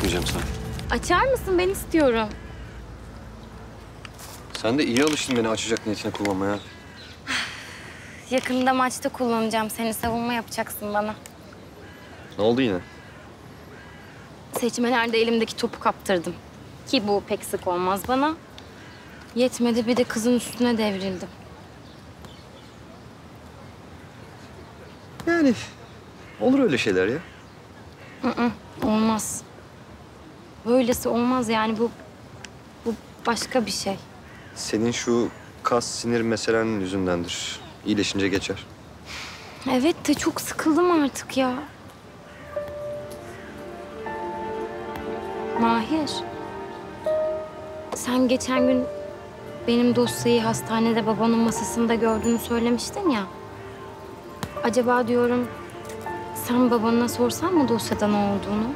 açmayacağım sana. Açar mısın? Ben istiyorum. Sen de iyi alıştın beni açacak niyetine kullanmaya. Yakında maçta kullanacağım. Seni savunma yapacaksın bana. Ne oldu yine? Seçmelerde elimdeki topu kaptırdım. Ki bu pek sık olmaz bana. Yetmedi bir de kızın üstüne devrildim. Yani olur öyle şeyler ya. Olmaz. Böylesi olmaz yani bu başka bir şey. Senin şu kas sinir meselenin yüzündendir. İyileşince geçer. Evet de çok sıkıldım artık ya. Mahir. Sen geçen gün benim dosyayı hastanede babanın masasında gördüğünü söylemiştin ya. Acaba diyorum sen babana sorsan mı dosyada ne olduğunu?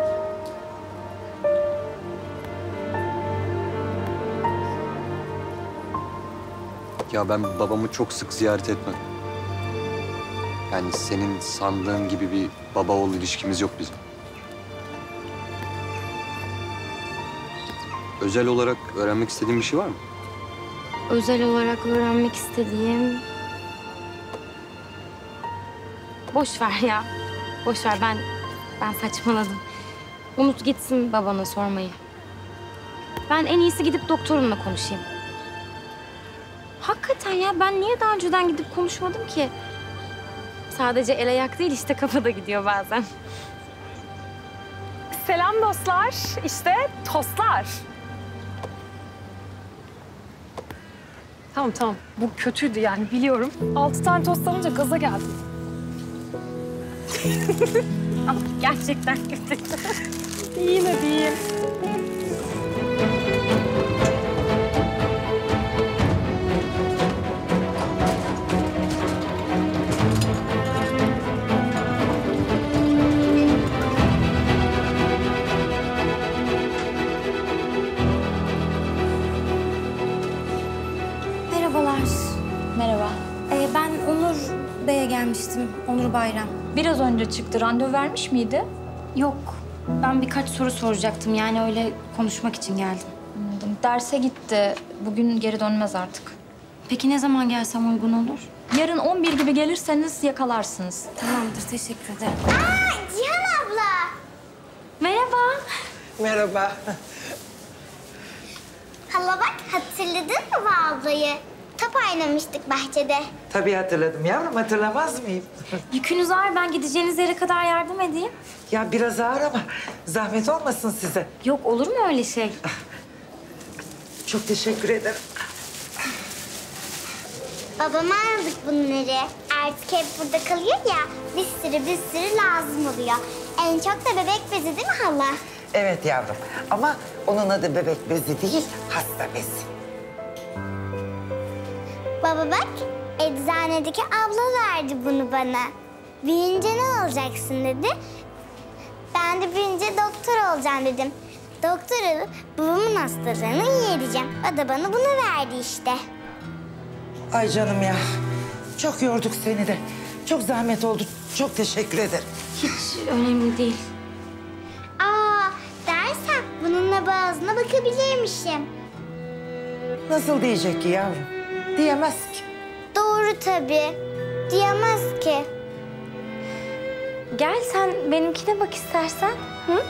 Ya ben babamı çok sık ziyaret etmem. Yani senin sandığın gibi bir baba oğul ilişkimiz yok bizim. Özel olarak öğrenmek istediğin bir şey var mı? Özel olarak öğrenmek istediğim... Boş ver ya. Boş ver ben saçmaladım. Unut gitsin babana sormayı. Ben en iyisi gidip doktorumla konuşayım. Hakikaten ya ben niye daha önceden gidip konuşmadım ki? Sadece el ayak değil işte kafa da gidiyor bazen. Selam dostlar. İşte tostlar. Tamam. Bu kötüydü yani biliyorum. 6 tane tost alınca gaza geldim. Ama gerçekten kötü. Yine değil. Merhabalar. Merhaba. Ben Onur Bey'e gelmiştim. Onur Bayram. Biraz önce çıktı. Randevu vermiş miydi? Yok. Ben birkaç soru soracaktım. Yani öyle konuşmak için geldim. Anladım. Derse gitti. Bugün geri dönmez artık. Peki ne zaman gelsem uygun olur? Yarın 11 gibi gelirseniz yakalarsınız. Tamamdır. Teşekkür ederim. Cihan abla. Merhaba. Merhaba. Hala bak hatırladın mı bu ablayı? Top oynamıştık bahçede. Tabii hatırladım yavrum, hatırlamaz mıyım? Yükünüz ağır. Ben gideceğiniz yere kadar yardım edeyim. Ya biraz ağır ama zahmet olmasın size. Yok olur mu öyle şey? Çok teşekkür ederim. Babama aldık bunları. Artık hep burada kalıyor ya. Bir sürü lazım oluyor. En çok da bebek bezi değil mi hala? Evet yavrum ama onun adı bebek bezi değil, hasta bezi. Baba bak, eczanedeki abla verdi bunu bana. Büyüyünce ne olacaksın dedi. Ben de büyüyünce doktor olacağım dedim. Doktor olup babamın hastalığını iyi edeceğim. O da bana bunu verdi işte. Ay canım ya, çok yorduk seni de. Çok zahmet oldu, çok teşekkür ederim. Hiç önemli değil. Dersen bununla boğazına bakabilirmişim. Nasıl diyecek ki yavrum? Diyemez ki. Doğru tabii. Diyemez ki. Gel sen benimkine bak istersen. Hı?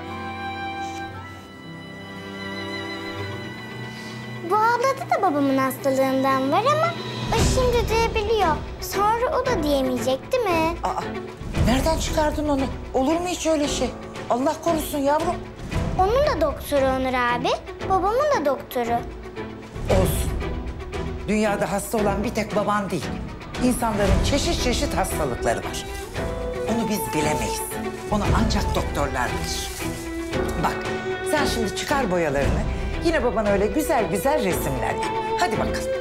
Bu ablada da babamın hastalığından var ama o şimdi diyebiliyor. Sonra o da diyemeyecek değil mi? Aa, nereden çıkardın onu? Olur mu hiç öyle şey? Allah korusun yavrum. Onun da doktoru Onur abi, babamın da doktoru. Olsun. Dünyada hasta olan bir tek baban değil. İnsanların çeşit çeşit hastalıkları var. Onu biz bilemeyiz. Onu ancak doktorlar bilir. Bak, sen şimdi çıkar boyalarını. Yine babana öyle güzel güzel resimler yap. Hadi bakalım.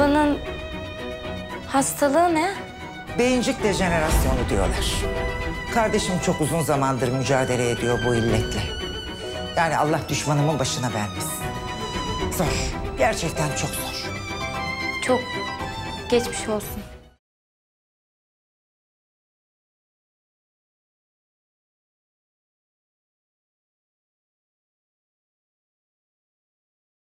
Babanın hastalığı ne? Beyincik dejenerasyonu diyorlar. Kardeşim çok uzun zamandır mücadele ediyor bu illetle. Yani Allah düşmanımın başına vermesin. Zor. Gerçekten çok zor. Çok geçmiş olsun.